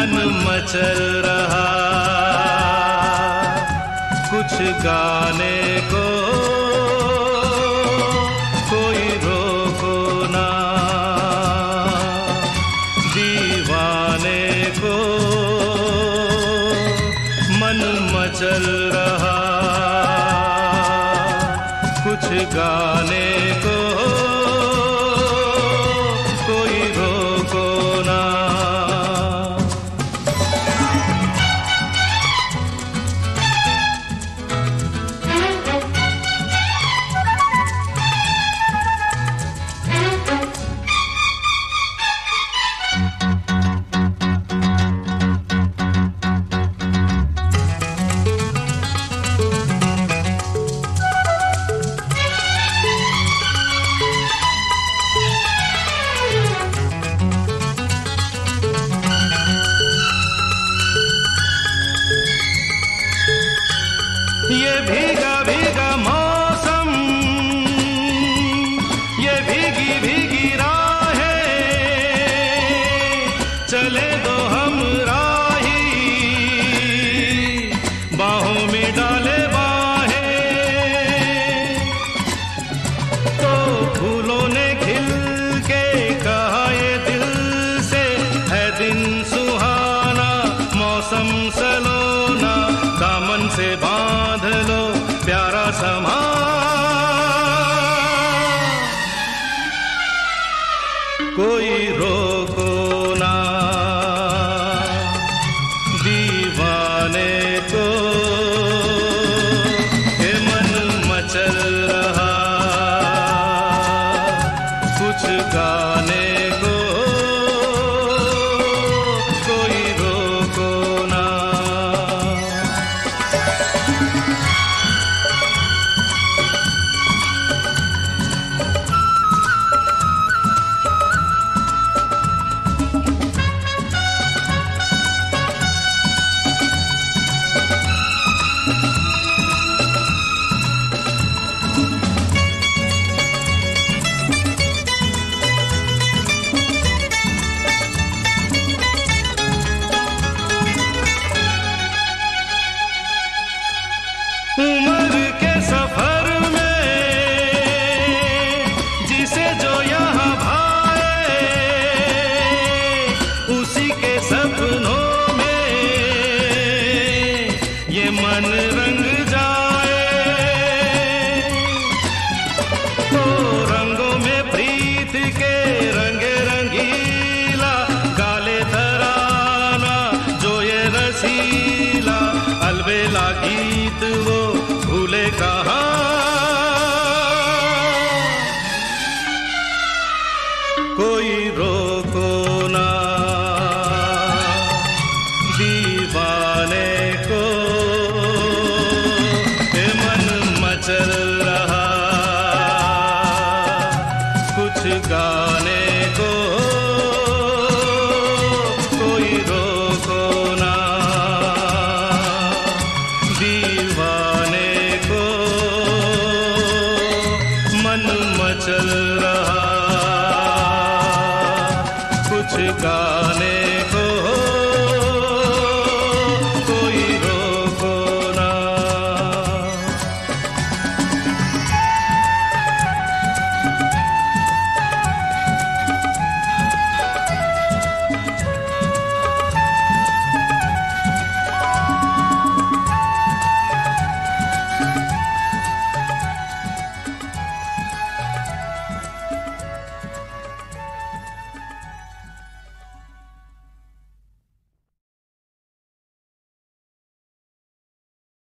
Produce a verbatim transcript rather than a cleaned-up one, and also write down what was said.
मन मचल रहा कुछ गाने को कोई रोको ना दीवाने को मन मचल रहा कुछ गाने को कोई रोको ना। ये भीगा भीगा मौसम ये भीगी भीगी राहें चले दो हम राही बाहों में डाले बाहें तो फूलों ने खिल के कहा ये दिल से है दिन सुहाना मौसम सलोना दामन से बांध लो प्यारा समा कोई रोको ना दीवाने को ये मन मचल रहा कुछ गाने को कोई रोको ना। उम्र के सफर में जिसे जो यहाँ भाए उसी के सपनों में ये मन रंग जाए तो रंगों में प्रीत के रंगे रंगीला गाले तराना जो ये रसीला अलबेला गीत वो भूले कहाँ कोई रोको ना दीवाने को ये मन मचल रहा कुछ गाने को कोई रोको ना दीवाने को मन मचल रहा कुछ गाने